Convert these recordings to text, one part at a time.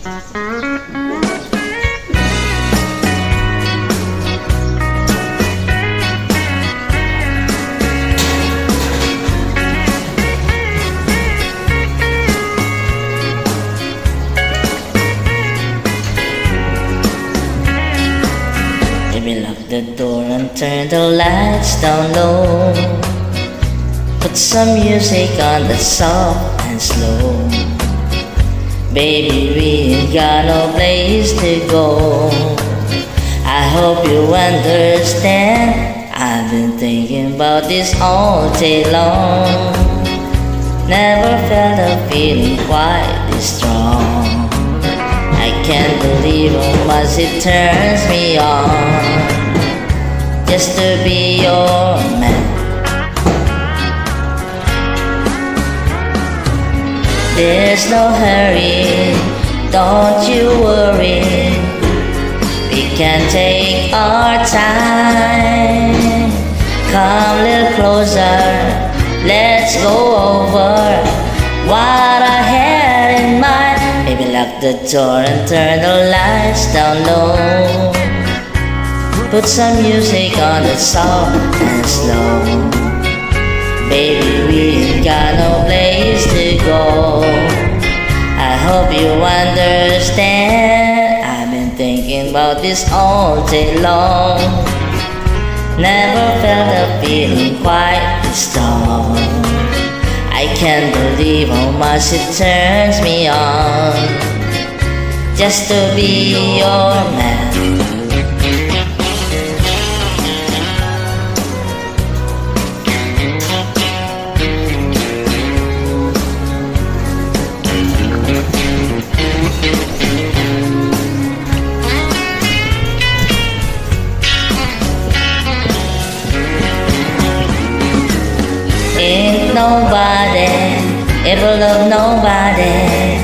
Baby, lock the door and turn the lights down low. Put some music on that's soft and slow. Baby, we ain't got no place to go. I hope you understand. I've been thinking about this all day long. Never felt a feeling quite this strong. I can't believe how much it turns me on just to be your man. There's no hurry, don't you worry. We can take our time. Come a little closer, let's go over what I had in mind. Baby, lock the door and turn the lights down low. Put some music on that's soft and slow. Baby, we ain't got no place to go. I hope you understand. I've been thinking about this all day long. Never felt a feeling quite this strong. I can't believe how much it turns me on just to be your man. Ain't nobody ever love nobody.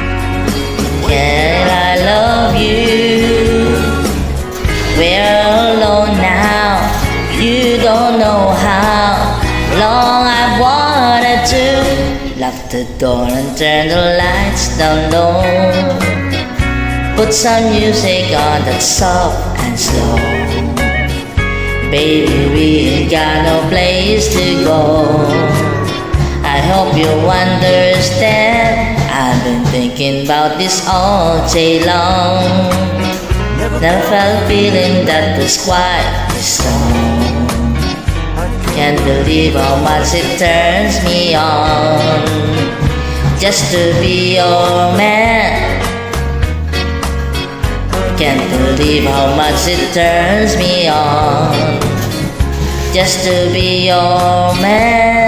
Can I love you? We're alone now. You don't know how long I wanted to. Lock the door and turn the lights down low. Put some music on that's soft and slow. Baby, we ain't got no place to go. I hope you understand. I've been thinking about this all day long. Never felt a feeling that was quite this strong. Can't believe how much it turns me on just to be your man. Can't believe how much it turns me on just to be your man.